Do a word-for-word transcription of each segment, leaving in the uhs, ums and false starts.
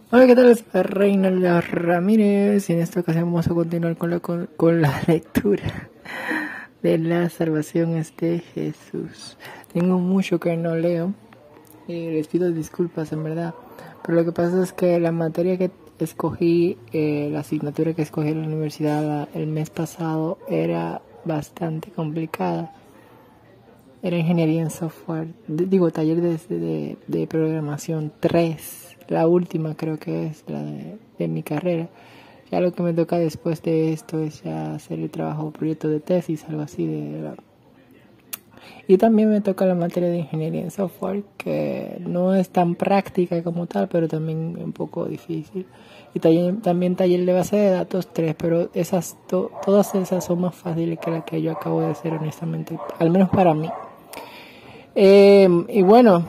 Hola, ¿qué tal? Soy Reinaldo Ramírez y en esta ocasión vamos a continuar con la, con, con la lectura de la salvación es de Jesús. Tengo mucho que no leo y les pido disculpas en verdad, pero lo que pasa es que la materia que escogí, eh, la asignatura que escogí en la universidad la, el mes pasado era bastante complicada. Era ingeniería en software, de, digo, taller de, de, de programación tres. La última creo que es la de, de mi carrera. Ya lo que me toca después de esto es ya hacer el trabajo, proyecto de tesis, algo así de la... Y también me toca la materia de ingeniería en software, que no es tan práctica como tal, pero también un poco difícil. Y taller, también taller de base de datos tres, pero esas to, todas esas son más fáciles que las que yo acabo de hacer, honestamente, al menos para mí. Eh, y bueno,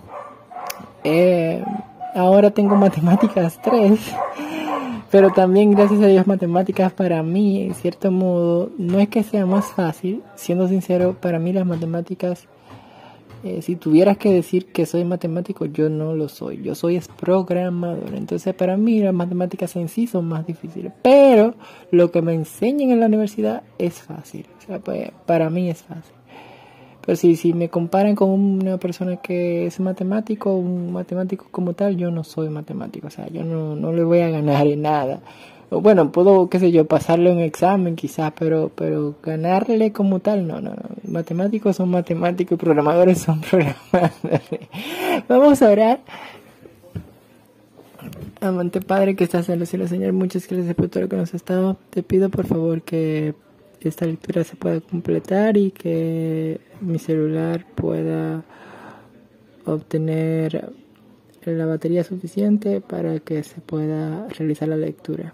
eh, ahora tengo matemáticas tres, pero también gracias a Dios matemáticas para mí, en cierto modo, no es que sea más fácil. Siendo sincero, para mí las matemáticas, eh, si tuvieras que decir que soy matemático, yo no lo soy, yo soy es programador. Entonces para mí las matemáticas en sí son más difíciles, pero lo que me enseñan en la universidad es fácil, o sea, pues, para mí es fácil. Pero si, si me comparan con una persona que es matemático, un matemático como tal, yo no soy matemático. O sea, yo no, no le voy a ganar en nada. O bueno, puedo, qué sé yo, pasarle un examen quizás, pero, pero ganarle como tal, no, no, no. Matemáticos son matemáticos y programadores son programadores. Vamos a orar. Amante Padre que estás en los cielos, Señor, muchas gracias por todo lo que nos has dado. Te pido por favor que esta lectura se pueda completar y que mi celular pueda obtener la batería suficiente para que se pueda realizar la lectura.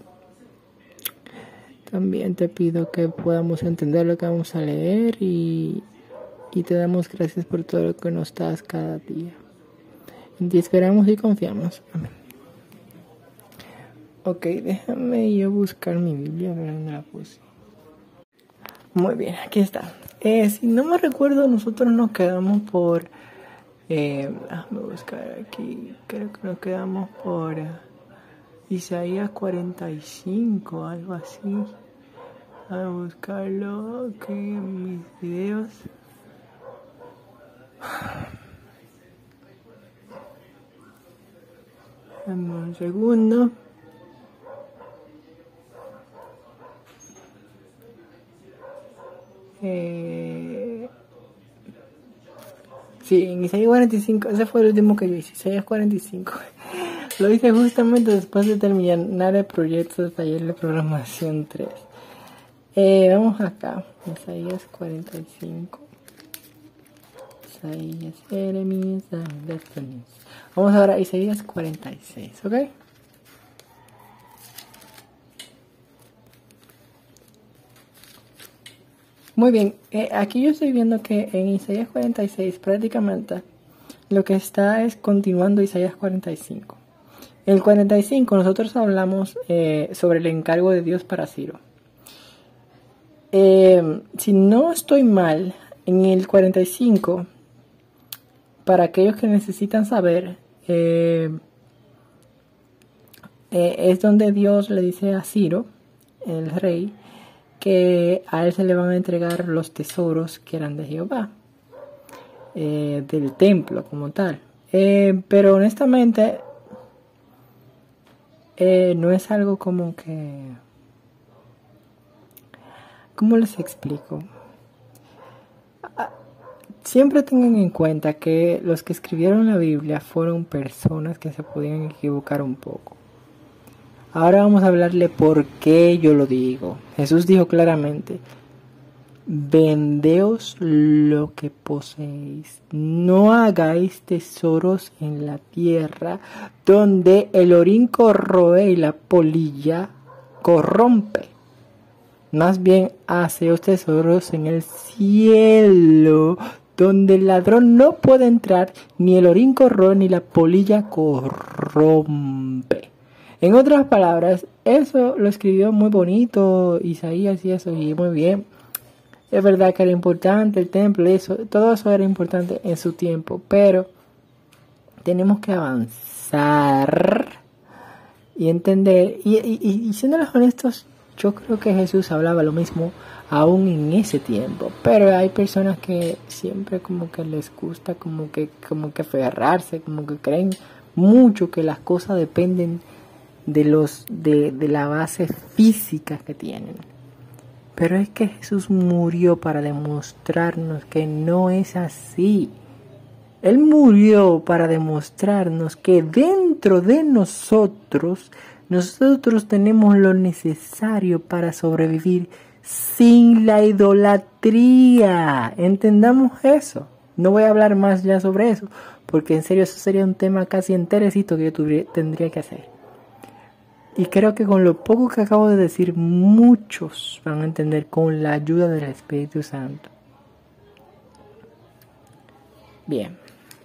También te pido que podamos entender lo que vamos a leer y, y te damos gracias por todo lo que nos das cada día. En ti esperamos y confiamos. Amén. Ok, déjame yo buscar mi Biblia, a ver dónde la puse. Muy bien, aquí está. Eh, si no me recuerdo, nosotros nos quedamos por... Eh, déjame buscar aquí. Creo que nos quedamos por uh, Isaías cuarenta y cinco, algo así. A buscarlo aquí en mis videos. Dame un segundo. Eh, sí, en Isaías cuarenta y cinco, ese fue el último que yo hice, Isaías cuarenta y cinco. Lo hice justamente después de terminar el proyecto de taller de programación tres. Eh, vamos acá, Isaías cuarenta y cinco. Isaías, Jeremías, vamos ahora a Isaías cuarenta y seis, ¿ok? Muy bien, eh, aquí yo estoy viendo que en Isaías cuarenta y seis prácticamente lo que está es continuando Isaías cuarenta y cinco. En el cuarenta y cinco nosotros hablamos eh, sobre el encargo de Dios para Ciro. Eh, si no estoy mal, en el cuarenta y cinco, para aquellos que necesitan saber, eh, eh, es donde Dios le dice a Ciro, el rey, que a él se le van a entregar los tesoros que eran de Jehová, eh, del templo como tal. Eh, pero honestamente, eh, no es algo como que... ¿Cómo les explico? Siempre tengan en cuenta que los que escribieron la Biblia fueron personas que se podían equivocar un poco. Ahora vamos a hablarle por qué yo lo digo. Jesús dijo claramente: vendeos lo que poseéis, no hagáis tesoros en la tierra, donde el orín corroe y la polilla corrompe. Más bien, haceos tesoros en el cielo, donde el ladrón no puede entrar, ni el orín corroe, ni la polilla corrompe. En otras palabras, eso lo escribió muy bonito Isaías y eso, y muy bien. Es verdad que era importante el templo, eso, todo eso era importante en su tiempo, pero tenemos que avanzar y entender, y, y, y siéndoles honestos, yo creo que Jesús hablaba lo mismo aún en ese tiempo, pero hay personas que siempre como que les gusta como que, como que aferrarse, como que creen mucho que las cosas dependen de los, de, de la base física que tienen. Pero es que Jesús murió para demostrarnos que no es así. Él murió para demostrarnos que dentro de nosotros, nosotros tenemos lo necesario para sobrevivir sin la idolatría. Entendamos eso. No voy a hablar más ya sobre eso, porque en serio eso sería un tema casi enterecito que yo tuviera, tendría que hacer. Y creo que con lo poco que acabo de decir, muchos van a entender con la ayuda del Espíritu Santo. Bien.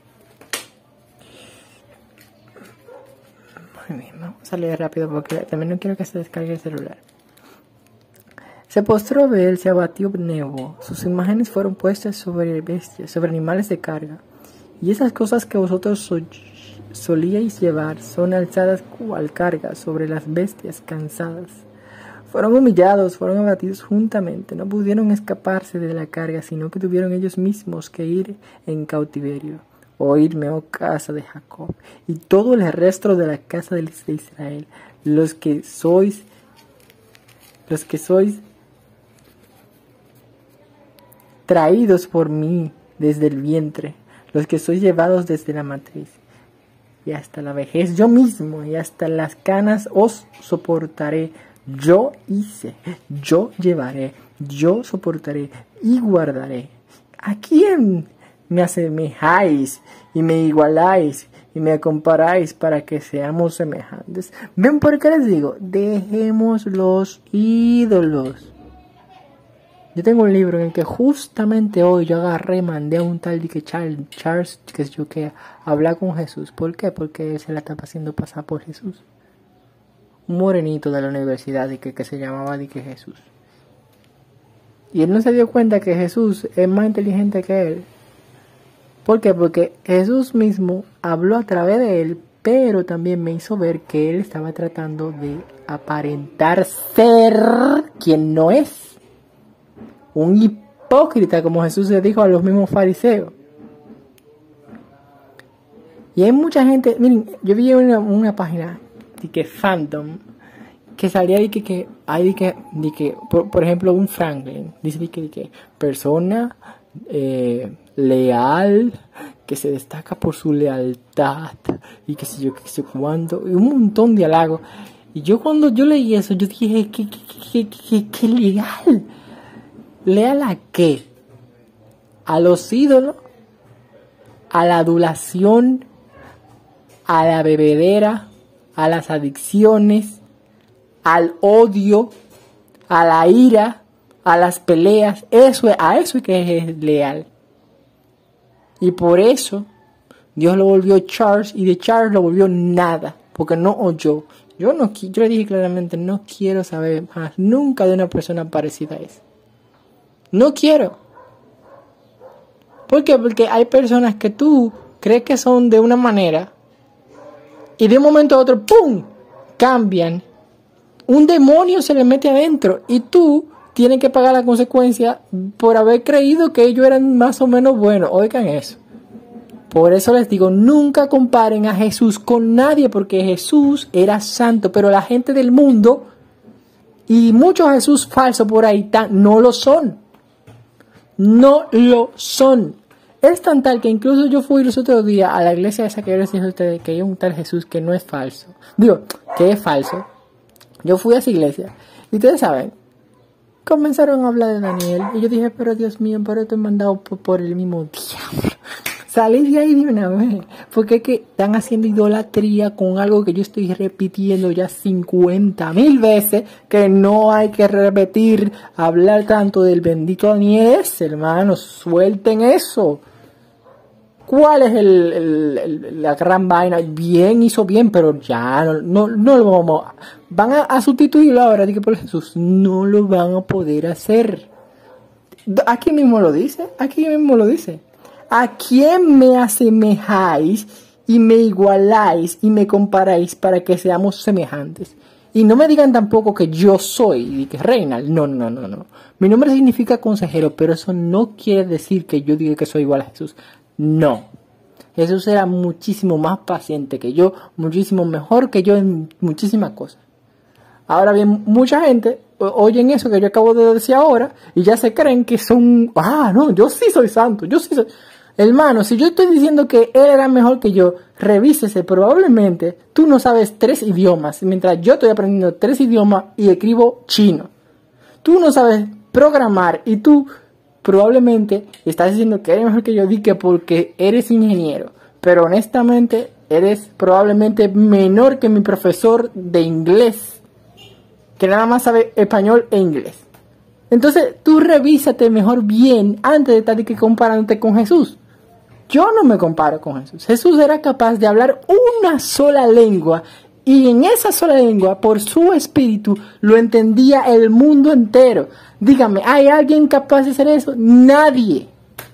Muy bien, vamos a leer rápido porque también no quiero que se descargue el celular. Se postró Bel, se abatió Nebo. Sus imágenes fueron puestas sobre bestias, sobre animales de carga. Y esas cosas que vosotros sois solíais llevar son alzadas cual carga sobre las bestias cansadas. Fueron humillados, fueron abatidos juntamente, no pudieron escaparse de la carga, sino que tuvieron ellos mismos que ir en cautiverio. Oídme, oh casa de Jacob, y todo el resto de la casa de Israel, los que sois, los que sois traídos por mí desde el vientre, los que sois llevados desde la matriz. Y hasta la vejez yo mismo, y hasta las canas os soportaré. Yo hice, yo llevaré, yo soportaré y guardaré. ¿A quién me asemejáis y me igualáis y me comparáis para que seamos semejantes? ¿Ven por qué les digo? Dejemos los ídolos. Yo tengo un libro en el que justamente hoy yo agarré y mandé a un tal de que Charles, Charles que yo que hablar con Jesús. ¿Por qué? Porque él se la estaba haciendo pasar por Jesús. Un morenito de la universidad de que, que se llamaba de que Jesús. Y él no se dio cuenta que Jesús es más inteligente que él. ¿Por qué? Porque Jesús mismo habló a través de él, pero también me hizo ver que él estaba tratando de aparentar ser quien no es. Un hipócrita, como Jesús le dijo a los mismos fariseos. Y hay mucha gente, miren, yo vi una, una página de que Fandom, que salía de que, que hay de que, de que por, por ejemplo, un Franklin, dice de que, de que persona eh, leal, que se destaca por su lealtad, y que sé yo, que sé cuánto, y un montón de halagos. Y yo cuando yo leí eso, yo dije, que, que, que, que, que leal. ¿Leal a qué? ¿A los ídolos? ¿A la adulación? ¿A la bebedera? ¿A las adicciones? ¿Al odio? ¿A la ira? ¿A las peleas? Eso es, a eso es que es leal. Y por eso Dios lo volvió Charles y de Charles lo volvió nada, porque no oyó. Yo, no, yo le dije claramente, no quiero saber más nunca de una persona parecida a esa. No quiero. ¿Por qué? Porque hay personas que tú crees que son de una manera y de un momento a otro, ¡pum!, cambian. Un demonio se le mete adentro y tú tienes que pagar la consecuencia por haber creído que ellos eran más o menos buenos. Oigan eso. Por eso les digo, nunca comparen a Jesús con nadie, porque Jesús era santo, pero la gente del mundo y muchos Jesús falsos por ahí no lo son. No lo son. Es tan tal que incluso yo fui los otros días a la iglesia esa que yo les dije a ustedes que hay un tal Jesús que no es falso. Digo, que es falso. Yo fui a esa iglesia y ustedes saben, comenzaron a hablar de Daniel y yo dije, pero Dios mío, pero estoy mandado por, por el mismo diablo. Salí de ahí de una vez, porque es que están haciendo idolatría con algo que yo estoy repitiendo ya cincuenta mil veces, que no hay que repetir, hablar tanto del bendito Daniel ese, hermano, suelten eso. ¿Cuál es el, el, el, la gran vaina? Bien, hizo bien, pero ya no, no, no lo vamos a... Van a, a sustituirlo ahora, dije por Jesús, no lo van a poder hacer. Aquí mismo lo dice, aquí mismo lo dice. ¿A quién me asemejáis y me igualáis y me comparáis para que seamos semejantes. Y no me digan tampoco que yo soy y que Reinald. No, no, no, no. Mi nombre significa consejero, pero eso no quiere decir que yo diga que soy igual a Jesús. No. Jesús era muchísimo más paciente que yo, muchísimo mejor que yo en muchísimas cosas. Ahora bien, mucha gente oyen eso que yo acabo de decir ahora y ya se creen que son, ah, no, yo sí soy santo, yo sí soy... Hermano, si yo estoy diciendo que él era mejor que yo, revísese, probablemente tú no sabes tres idiomas, mientras yo estoy aprendiendo tres idiomas y escribo chino. Tú no sabes programar y tú probablemente estás diciendo que eres mejor que yo, di que porque eres ingeniero, pero honestamente eres probablemente menor que mi profesor de inglés, que nada más sabe español e inglés. Entonces tú revísate mejor bien antes de estar que comparándote con Jesús. Yo no me comparo con Jesús. Jesús era capaz de hablar una sola lengua y en esa sola lengua, por su espíritu, lo entendía el mundo entero. Dígame, ¿hay alguien capaz de hacer eso? Nadie.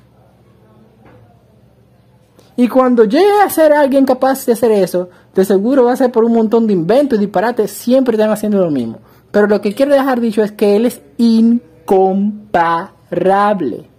Y cuando llegue a ser alguien capaz de hacer eso, de seguro va a ser por un montón de inventos y disparates, siempre están haciendo lo mismo. Pero lo que quiero dejar dicho es que él es incomparable.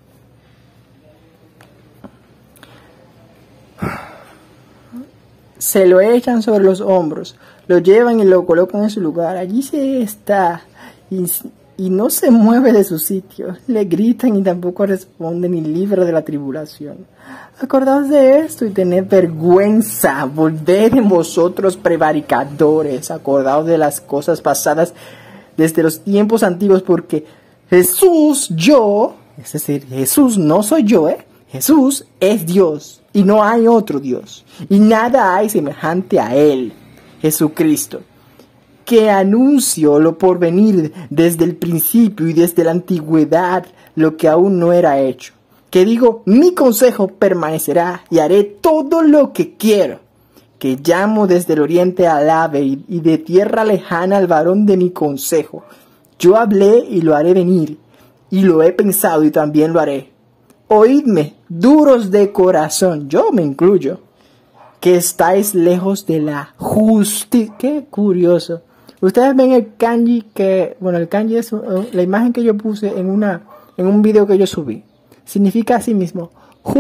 Se lo echan sobre los hombros, lo llevan y lo colocan en su lugar. Allí se está y, y no se mueve de su sitio. Le gritan y tampoco responde ni libra de la tribulación. Acordaos de esto y tened vergüenza. Volved en vosotros prevaricadores. Acordaos de las cosas pasadas desde los tiempos antiguos, porque Jesús, yo, es decir, Jesús no soy yo, ¿eh? Jesús es Dios y no hay otro Dios y nada hay semejante a Él, Jesucristo, que anunció lo por venir desde el principio y desde la antigüedad lo que aún no era hecho, que digo, mi consejo permanecerá y haré todo lo que quiero, que llamo desde el oriente al ave y, y de tierra lejana al varón de mi consejo. Yo hablé y lo haré venir, y lo he pensado y también lo haré. Oídme, duros de corazón, yo me incluyo, que estáis lejos de la justicia. Qué curioso. Ustedes ven el kanji que, bueno, el kanji es uh, la imagen que yo puse en una, en un video que yo subí. Significa así mismo,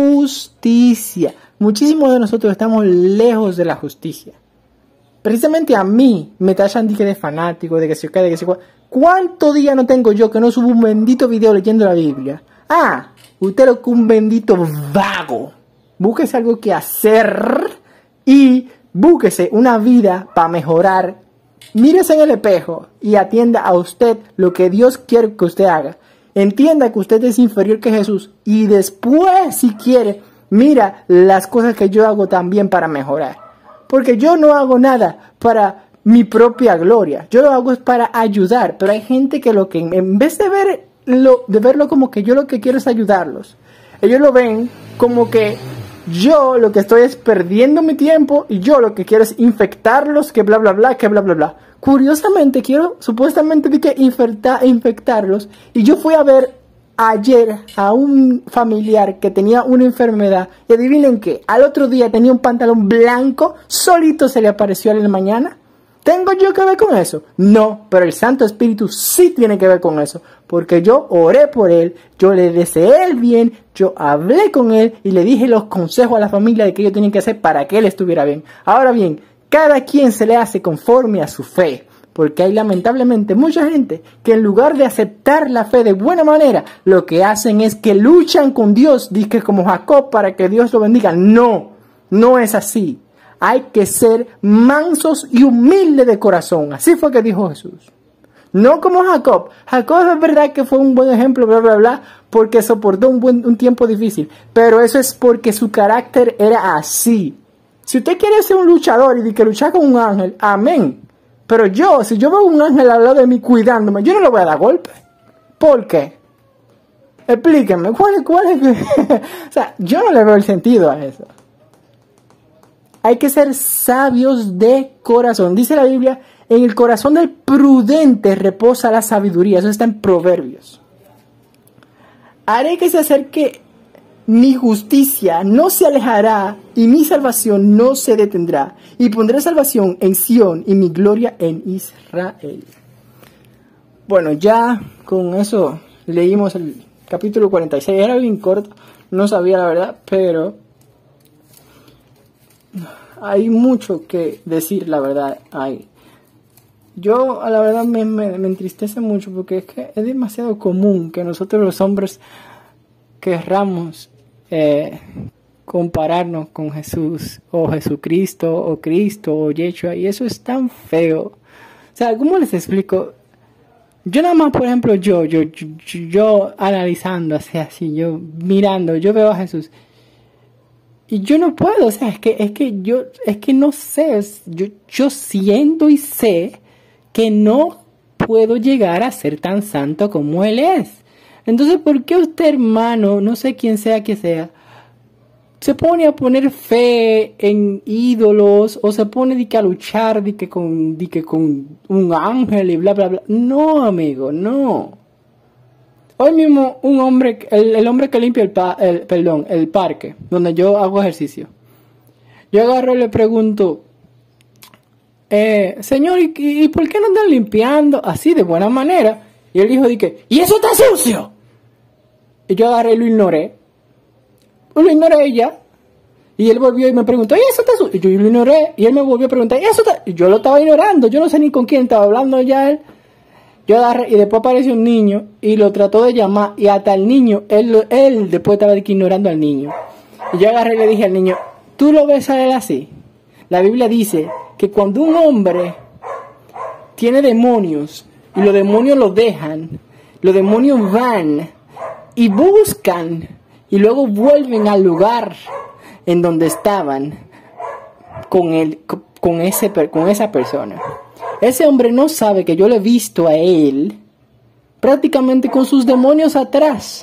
justicia. Muchísimos de nosotros estamos lejos de la justicia. Precisamente a mí me tachan de que de fanático, de que se cae, de que se cuál. ¿Cuántos días no tengo yo que no subo un bendito video leyendo la Biblia? Ah, usted lo que un bendito vago. Búsquese algo que hacer y búsquese una vida para mejorar. Mírese en el espejo y atienda a usted lo que Dios quiere que usted haga. Entienda que usted es inferior que Jesús y después, si quiere, mira las cosas que yo hago también para mejorar. Porque yo no hago nada para mi propia gloria. Yo lo hago es para ayudar. Pero hay gente que lo que en vez de ver Lo, de verlo como que yo lo que quiero es ayudarlos, ellos lo ven como que yo lo que estoy es perdiendo mi tiempo y yo lo que quiero es infectarlos, que bla bla bla, que bla bla bla. Curiosamente quiero supuestamente de que infecta, infectarlos y yo fui a ver ayer a un familiar que tenía una enfermedad y adivinen qué, al otro día tenía un pantalón blanco, solito se le apareció en la mañana. ¿Tengo yo que ver con eso? No, pero el Santo Espíritu sí tiene que ver con eso. Porque yo oré por él, yo le deseé el bien, yo hablé con él y le dije los consejos a la familia de que ellos tenían que hacer para que él estuviera bien. Ahora bien, cada quien se le hace conforme a su fe. Porque hay lamentablemente mucha gente que en lugar de aceptar la fe de buena manera, lo que hacen es que luchan con Dios, dizque como Jacob, para que Dios lo bendiga. No, no es así. Hay que ser mansos y humildes de corazón. Así fue que dijo Jesús. No como Jacob. Jacob es verdad que fue un buen ejemplo, bla, bla, bla, porque soportó un, buen, un tiempo difícil. Pero eso es porque su carácter era así. Si usted quiere ser un luchador y de que luchar con un ángel, amén. Pero yo, si yo veo un ángel al lado de mí cuidándome, yo no le voy a dar golpe. ¿Por qué? Explíquenme, ¿cuál, cuál es? O sea, yo no le veo el sentido a eso. Hay que ser sabios de corazón. Dice la Biblia, en el corazón del prudente reposa la sabiduría. Eso está en Proverbios. Haré que se acerque mi justicia no se alejará y mi salvación no se detendrá. Y pondré salvación en Sión y mi gloria en Israel. Bueno, ya con eso leímos el capítulo cuarenta y seis. Era bien corto, no sabía la verdad, pero hay mucho que decir, la verdad, ahí. Yo, a la verdad, me, me, me entristece mucho porque es que es demasiado común que nosotros los hombres querramos eh, compararnos con Jesús o Jesucristo o Cristo o Yeshua, y eso es tan feo. O sea, ¿cómo les explico? Yo nada más, por ejemplo, yo, yo, yo, yo analizando así, así, yo mirando, yo veo a Jesús y yo no puedo, o sea, es que, es que yo, es que no sé, yo, yo siento y sé que no puedo llegar a ser tan santo como Él es. Entonces, ¿por qué usted, hermano, no sé quién sea que sea, se pone a poner fe en ídolos o se pone de que a luchar de que con, de que con un ángel y bla, bla, bla? No, amigo, no. Hoy mismo un hombre, el, el hombre que limpia el, pa, el, perdón, el parque, donde yo hago ejercicio, yo agarro y le pregunto, eh, señor, ¿y, ¿y por qué no andan limpiando así de buena manera? Y él dijo, de que, ¿y eso está sucio? Y yo agarré y lo ignoré. Lo ignoré ella. Y él volvió y me preguntó, ¿y eso está sucio? Y yo lo ignoré. Y él me volvió a preguntar, ¿y eso está? Y yo lo estaba ignorando. Yo no sé ni con quién estaba hablando ya él. Yo agarré y después apareció un niño y lo trató de llamar. Y hasta el niño, él, él después estaba de que ignorando al niño. Y yo agarré y le dije al niño, ¿tú lo ves a él así? La Biblia dice que cuando un hombre tiene demonios y los demonios lo dejan, los demonios van y buscan y luego vuelven al lugar en donde estaban con, el, con, ese, con esa persona. Ese hombre no sabe que yo lo he visto a él prácticamente con sus demonios atrás.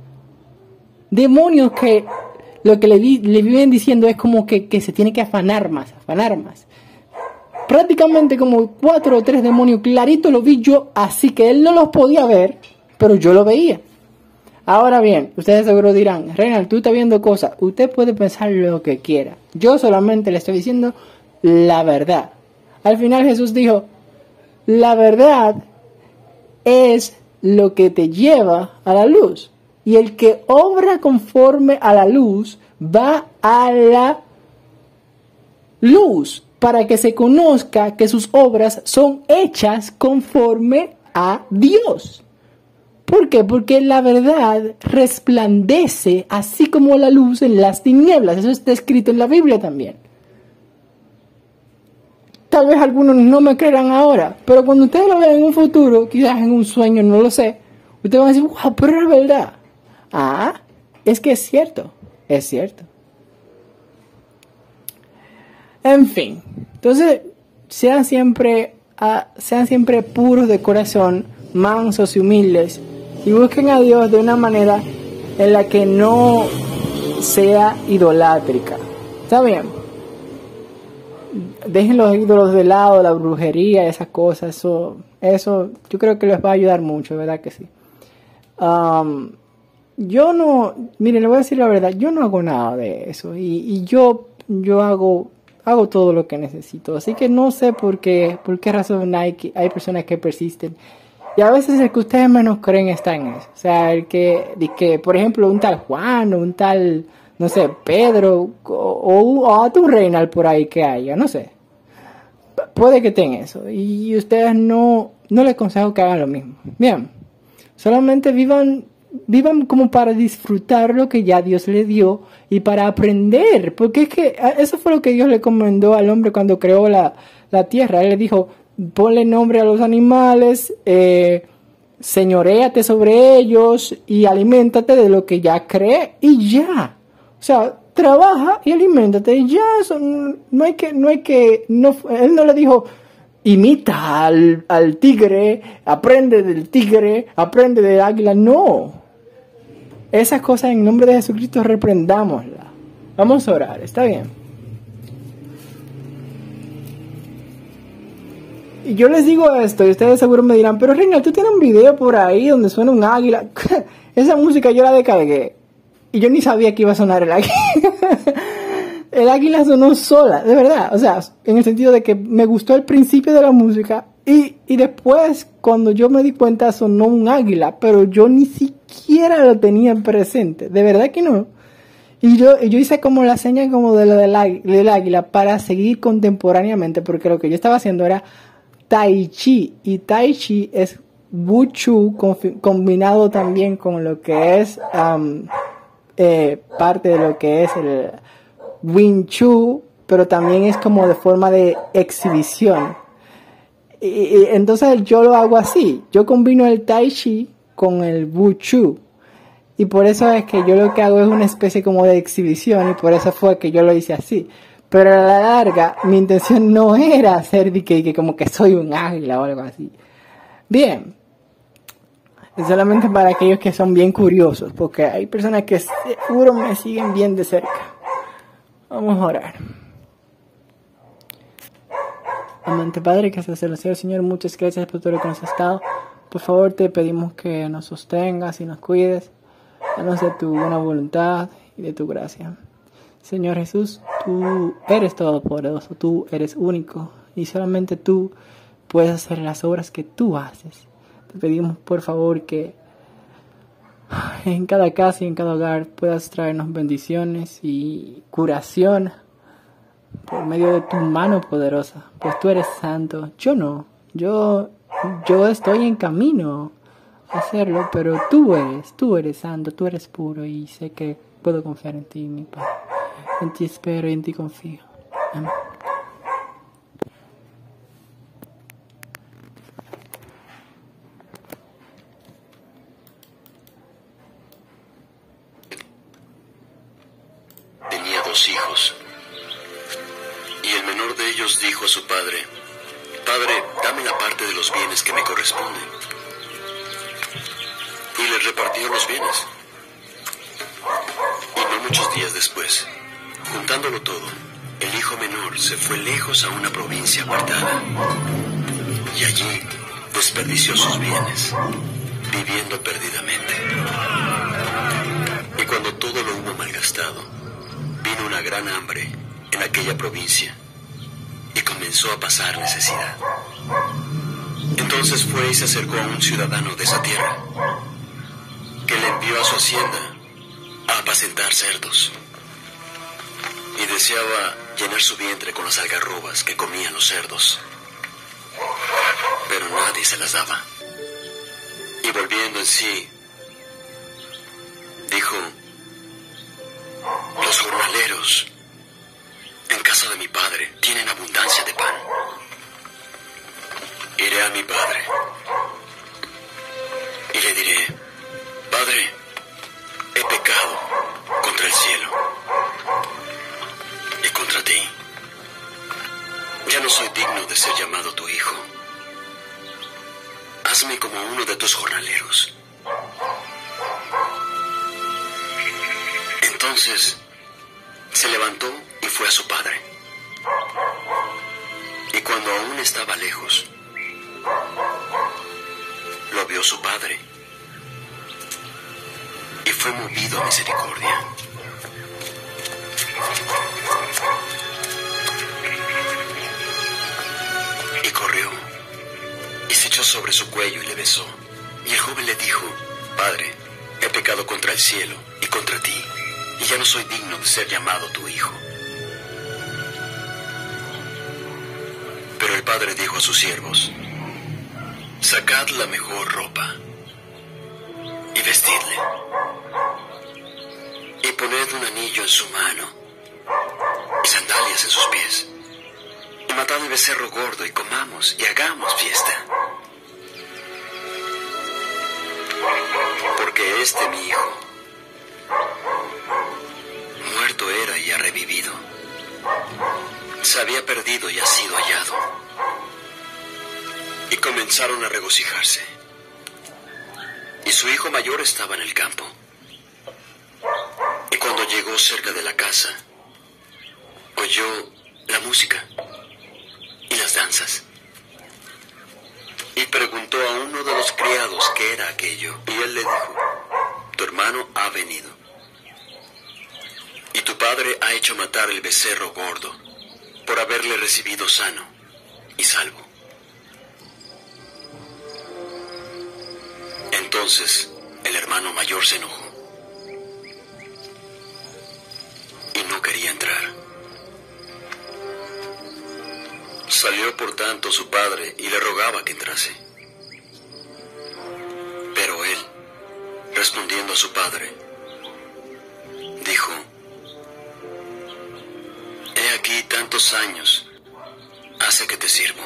Demonios que lo que le, le viven diciendo es como que, que se tiene que afanar más, afanar más. Prácticamente como cuatro o tres demonios, clarito lo vi yo, así que él no los podía ver, pero yo lo veía. Ahora bien, ustedes seguro dirán, Reinald, tú estás viendo cosas, usted puede pensar lo que quiera. Yo solamente le estoy diciendo la verdad. Al final Jesús dijo, la verdad es lo que te lleva a la luz. Y el que obra conforme a la luz va a la luz, para que se conozca que sus obras son hechas conforme a Dios. ¿Por qué? Porque la verdad resplandece así como la luz en las tinieblas. Eso está escrito en la Biblia también. Tal vez algunos no me creerán ahora, pero cuando ustedes lo vean en un futuro, quizás en un sueño, no lo sé, ustedes van a decir, wow, pero es verdad. Ah, es que es cierto, es cierto. En fin, entonces sean siempre, uh, sean siempre puros de corazón, mansos y humildes, y busquen a Dios de una manera en la que no sea idolátrica. ¿Está bien? Dejen los ídolos de lado, la brujería, esas cosas, eso, eso yo creo que les va a ayudar mucho, ¿verdad que sí? Um, yo no, miren, le voy a decir la verdad, yo no hago nada de eso, y, y yo, yo hago, hago todo lo que necesito, así que no sé por qué, por qué razón hay, hay personas que persisten. Y a veces el que ustedes menos creen está en eso. O sea, el que, de que por ejemplo, un tal Juan o un tal, no sé, Pedro o, o, o hasta un Reinald por ahí que haya, no sé. Puede que tengan eso. Y ustedes no, no les aconsejo que hagan lo mismo. Bien, solamente vivan, vivan como para disfrutar lo que ya Dios les dio y para aprender. Porque es que eso fue lo que Dios le encomendó al hombre cuando creó la, la tierra. Él le dijo, ponle nombre a los animales, eh, señoréate sobre ellos y aliméntate de lo que ya cree y ya. O sea, trabaja y aliméntate y ya. Eso, no hay que, no hay que, no, él no le dijo, imita al, al tigre, aprende del tigre, aprende del águila. No. Esas cosas en nombre de Jesucristo reprendámoslas. Vamos a orar, ¿está bien? Y yo les digo esto y ustedes seguro me dirán, pero Reinald, tú tienes un video por ahí donde suena un águila. Esa música yo la descargué. y yo ni sabía que iba a sonar el águila. El águila sonó sola, de verdad, o sea, en el sentido de que me gustó el principio de la música y, y después cuando yo me di cuenta sonó un águila, pero yo ni siquiera lo tenía presente, de verdad que no. Y yo, yo hice como la señal como de lo del águila, del águila para seguir contemporáneamente, porque lo que yo estaba haciendo era Tai Chi, y Tai Chi es Wushu combinado también con lo que es um, eh, parte de lo que es el Wing Chun, pero también es como de forma de exhibición. Y, y entonces yo lo hago así, yo combino el Tai Chi con el Wushu. Y por eso es que yo lo que hago es una especie como de exhibición, y por eso fue que yo lo hice así. Pero a la larga, mi intención no era hacer de que, que como que soy un águila o algo así. Bien. Es solamente para aquellos que son bien curiosos, porque hay personas que seguro me siguen bien de cerca. Vamos a orar. Amante Padre que estás en los cielos, Señor, muchas gracias por todo lo que nos has dado. Por favor, te pedimos que nos sostengas y nos cuides. Danos de tu buena voluntad y de tu gracia. Señor Jesús, tú eres todopoderoso, tú eres único y solamente tú puedes hacer las obras que tú haces. Te pedimos por favor que en cada casa y en cada hogar puedas traernos bendiciones y curación por medio de tu mano poderosa, pues tú eres santo, yo no, yo, yo estoy en camino a hacerlo, pero tú eres, tú eres santo, tú eres puro y sé que puedo confiar en ti, mi Padre. En ti espero y en ti confío. Amén. Tenía dos hijos, y el menor de ellos dijo a su padre: Padre, dame la parte de los bienes que me corresponden. Y le repartió los bienes. Y no muchos días después, juntándolo todo, el hijo menor se fue lejos a una provincia apartada, y allí desperdició sus bienes, viviendo perdidamente. Y cuando todo lo hubo malgastado, vino una gran hambre en aquella provincia, y comenzó a pasar necesidad. Entonces fue y se acercó a un ciudadano de esa tierra, que le envió a su hacienda a apacentar cerdos, y deseaba llenar su vientre con las algarrobas que comían los cerdos, pero nadie se las daba. Y volviendo en sí, dijo: los jornaleros en casa de mi padre tienen abundancia de pan. Iré a mi padre y le diré: Padre, he pecado contra el cielo y contra ti. Ya no soy digno de ser llamado tu hijo. Hazme como uno de tus jornaleros. Entonces se levantó y fue a su padre. Y cuando aún estaba lejos, lo vio su padre y fue movido a misericordia. Y corrió y se echó sobre su cuello y le besó. Y el joven le dijo: Padre, he pecado contra el cielo y contra ti, y ya no soy digno de ser llamado tu hijo. Pero el padre dijo a sus siervos: Sacad la mejor ropa y vestidle, y poned un anillo en su mano y sandalias en sus pies, y matad el becerro gordo y comamos y hagamos fiesta. Porque este mi hijo muerto era y ha revivido, se había perdido y ha sido hallado. Y comenzaron a regocijarse. Y su hijo mayor estaba en el campo. Y cuando llegó cerca de la casa, oyó la música y las danzas. Y preguntó a uno de los criados qué era aquello. Y él le dijo: Tu hermano ha venido, padre ha hecho matar el becerro gordo por haberle recibido sano y salvo. Entonces el hermano mayor se enojó y no quería entrar. Salió por tanto su padre y le rogaba que entrase. Pero él, respondiendo a su padre, dijo: He aquí tantos años hace que te sirvo.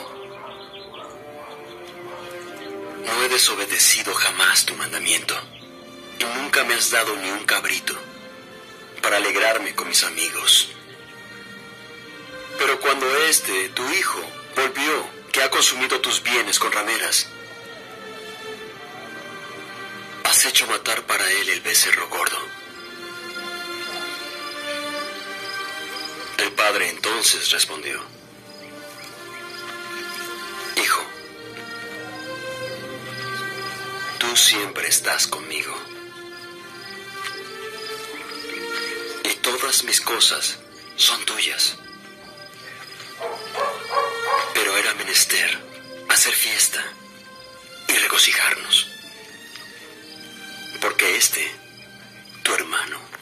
No he desobedecido jamás tu mandamiento, y nunca me has dado ni un cabrito para alegrarme con mis amigos. Pero cuando este, tu hijo, volvió, que ha consumido tus bienes con rameras, has hecho matar para él el becerro gordo. El padre entonces respondió: Hijo, tú siempre estás conmigo, y todas mis cosas son tuyas. Pero era menester hacer fiesta y regocijarnos, porque este, tu hermano,